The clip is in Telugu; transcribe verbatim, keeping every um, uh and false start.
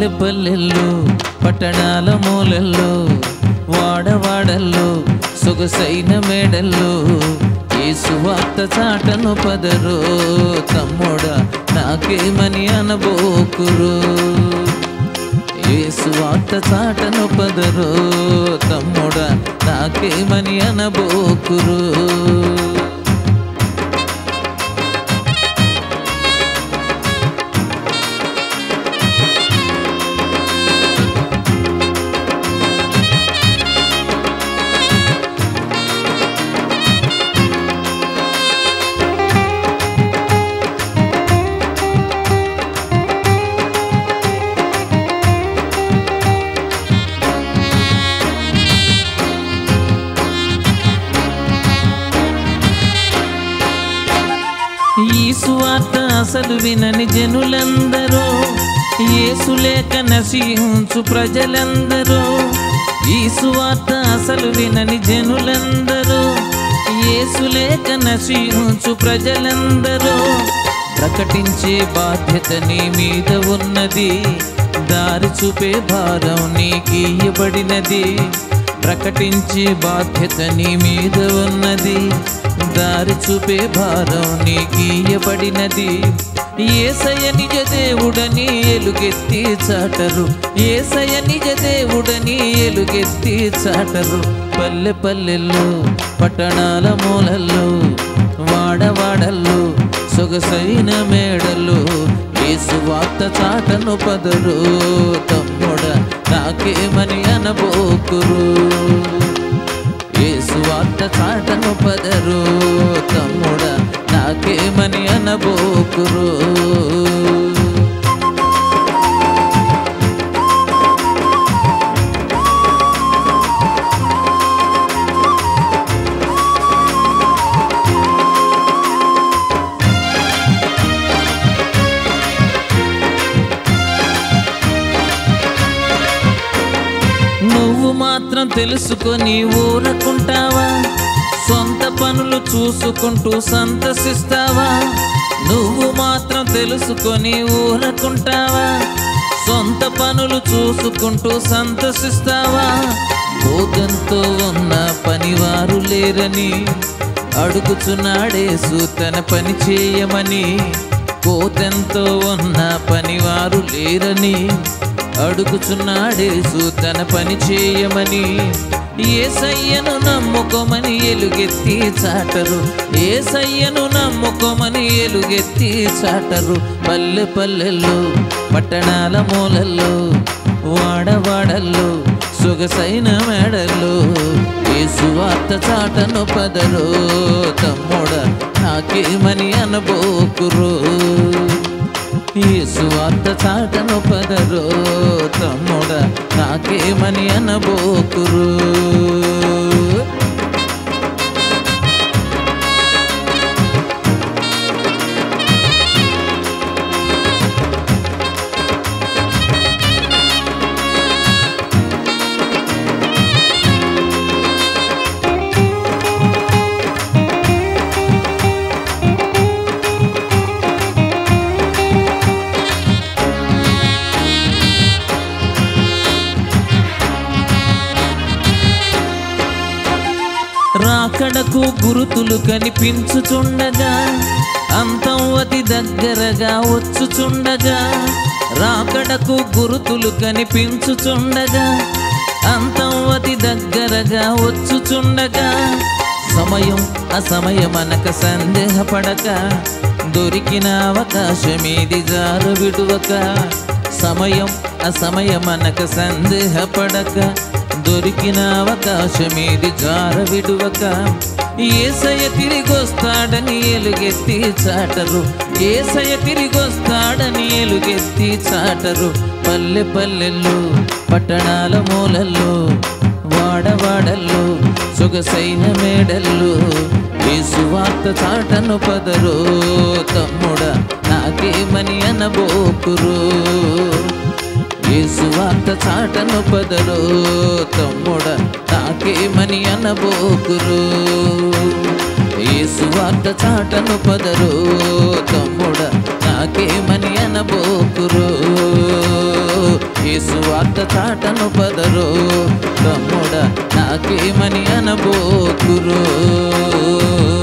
పల్లె పల్లెల్లో పట్టణాల మూలల్లో వాడవాడల్లో సొగసైన మేడల్లో యేసు వార్త చాటను పదరో తమ్ముడా నాకేమని అనబోకురు యేసు వార్త చాటను పదరో తమ్ముడా నాకేమని అనబోకురు ఈ సువార్త అసలు వినని జనులందరూ యేసు లేక నశించు ప్రజలందరూ ఈ సువార్త అసలు వినని జనులందరూ యేసు లేక నశించు ప్రజలందరూ ప్రకటించే బాధ్యత నీ మీద ఉన్నది దారి చూపే భారం నీకియ్యబడినది ప్రకటించే బాధ్యత నీ మీద ఉన్నది దారి చూపే భారం నీకియ్యబడినది యేసయ్య నిజ దేవుడని ఎలుగెత్తి చాటరు యేసయ్య నిజ దేవుడని ఎలుగెత్తి చాటరు పల్లె పల్లెల్లో పట్టణాల మూలల్లో వాడవాడల్లో సొగసైన మేడల్లో యేసు వార్త చాటను పదరు తమ్ముడా నాకేమని అనబోకురు యేసు వార్త చాటను పదరు తమ్ముడా నాకేమని అనబోకురు నువ్వు మాత్రం తెలుసుకొని ఊరకుంటావా సొంత పనులు చూసుకుంటూ సంతసిస్తావా నువ్వు మాత్రం తెలుసుకొని ఊరకుంటావా సొంత పనులు చూసుకుంటూ సంతసిస్తావా కోదంతో ఉన్న పనివారు లేరని అడుగుచున్నాడేసు తన పని చేయమని కోదంతో ఉన్న పనివారు లేరని అడుగుచున్నాడేసు తన పని చేయమని యేసయ్యను నమ్ముకోమని ఎలుగెత్తి చాటరు యేసయ్యను నమ్ముకోమని ఎలుగెత్తి చాటరు పల్లె పల్లెల్లో పట్టణాల మూలల్లో వాడవాడల్లో సొగసైన మేడల్లో యేసు వార్త చాటను పదరో తమ్ముడా నాకేమని అనబోకురు యేసు వార్త చాటను పదరో తమ్ముడా నాకేమని అనబోకురు రాకడకు గురుతులు కనిపించుచుండగా అంతం అతి దగ్గరగా వచ్చుచుండగా రాకడకు గురుతులు కనిపించుచుండగా అంతం అతి దగ్గరగా వచ్చుచుండగా సమయం అసమయమనక సందేహపడక దొరికిన అవకాశమేది జారు విడువక సమయం అసమయమనక సందేహపడక దొరికిన అవకాశమేది జార విడువక యేసయ్య తిరిగొస్తాడని ఎలుగెత్తి చాటరు యేసయ్య తిరిగొస్తాడని ఎలుగెత్తి చాటరు పల్లె పల్లెల్లో పట్టణాల మూలల్లో వాడవాడల్లో సొగసైన మేడల్లో యేసు వార్త చాటను పదరో తమ్ముడా నాకేమని అనబోకురు యేసు వార్త చాటను పదరో తమ్ముడా నాకేమని అనబోకురు యేసు వార్త చాటను పదరో తమ్ముడా నాకేమని అనబోకురు యేసు వార్త చాటను పదరు తమ్ముడా నాకేమని అనబోకురు.